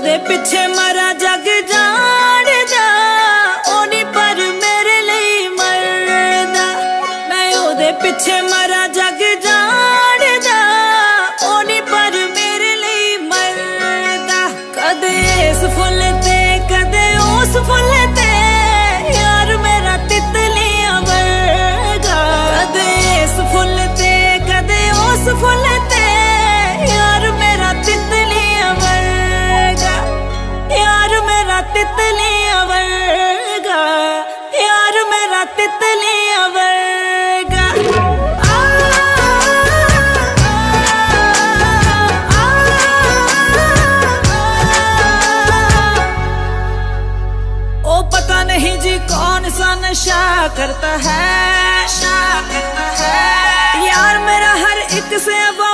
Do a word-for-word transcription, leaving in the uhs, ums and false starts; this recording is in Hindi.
ओदे पिछे मरा जग जाणदा, ओनी पर मेरे लिए मरदा। मैं ओदे पिछे मरा जग जाणदा, ओनी पर मेरे लिए मरदा। कदे इस फुल ते कदे उस फुल ते, यार मेरा तितलियां वर्गा। कदे इस फुल ते कदे उस फुल ते, यार मेरा तितलियां वर्गा। यार मेरा तितलियां वर्गा, यार मेरा तितलियां वर्गा। आ, आ, ओ पता नहीं जी कौन सा नशा करता है, नशा करता है। यार मेरा हर एक से